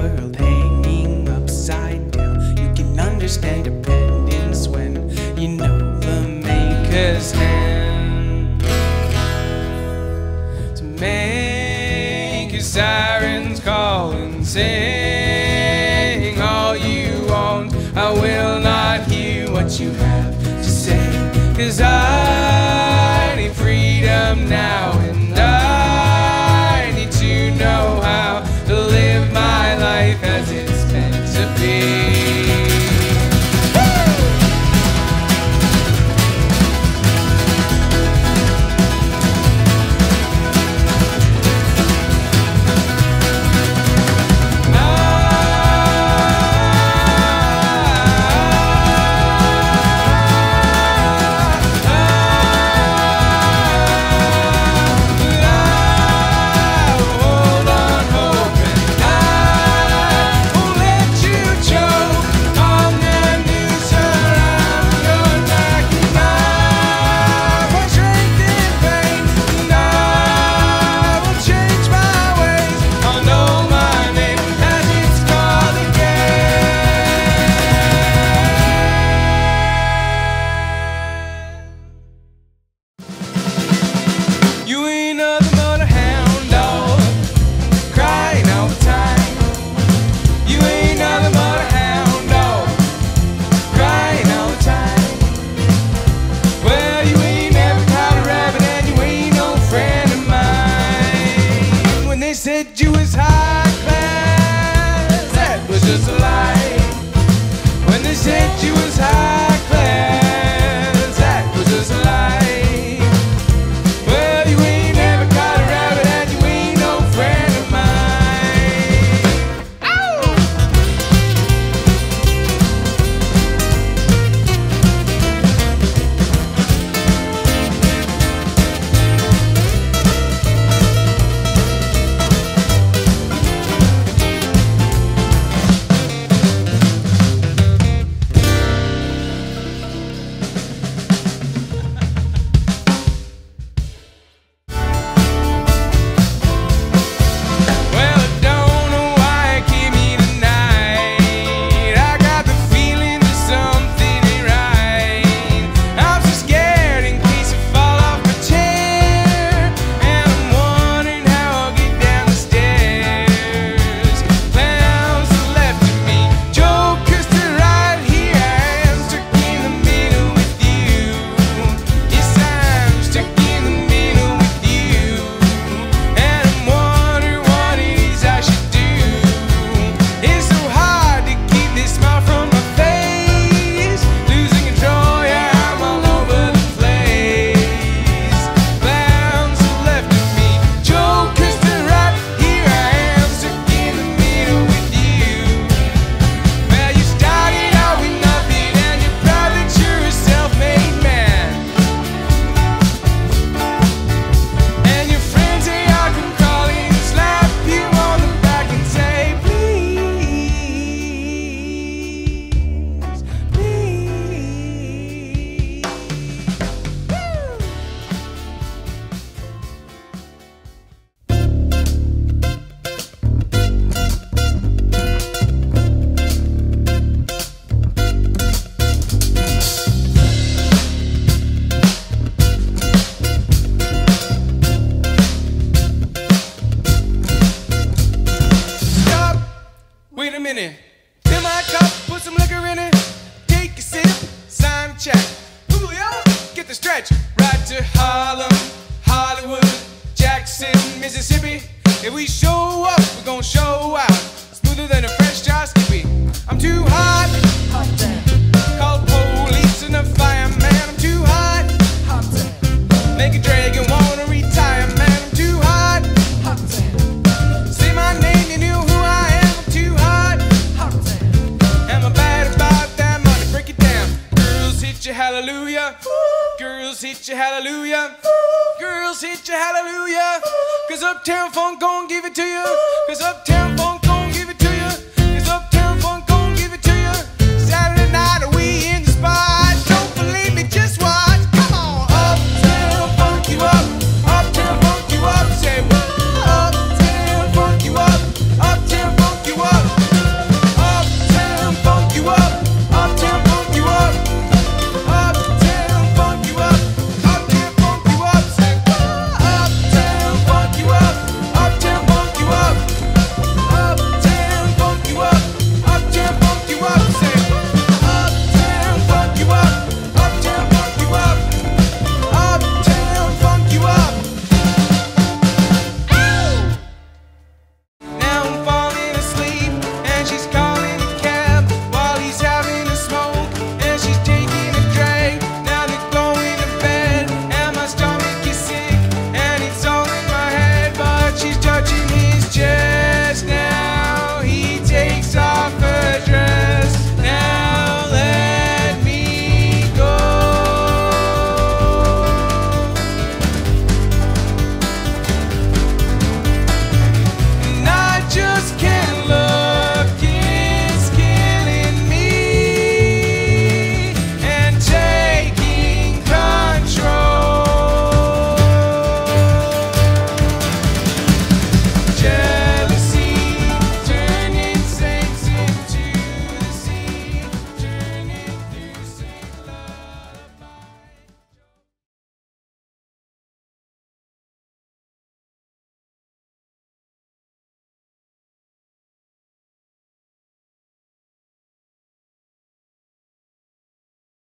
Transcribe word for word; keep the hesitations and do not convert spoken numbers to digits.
world hanging upside down. You can understand dependence when you know the maker's hand. To make your sirens call and sing all you want, I will not hear what you have to say, 'cause I need freedom now, and I need to know how to live my life as it's meant to be. You ain't nothing but a hound dog, crying all the time. You ain't nothing but a hound dog, crying all the time. Well, you ain't never caught a rabbit, and you ain't no friend of mine. When they said you was high class, that was just a lie. When they said you was high class, that was just a lie. Wait a minute, fill my cup, put some liquor in it, take a sip, sign a check. Julio, get the stretch, right to Harlem, Hollywood, Jackson, Mississippi. If we show up, we're gonna show out, smoother than a French jar skippy. I'm too hot, hot damn. Call the police and the fireman. I'm too hot, hot damn. Make a dragon wanna retire, man. I'm too hot, hot damn. Say my name, you knew who I am. I'm too hot, hot damn. Am I bad about that money? Break it down. Girls hit you hallelujah. Girls hit you hallelujah. Girls hit you hallelujah. Cause Uptown Funk gon' give it to you. Cause Uptown Funk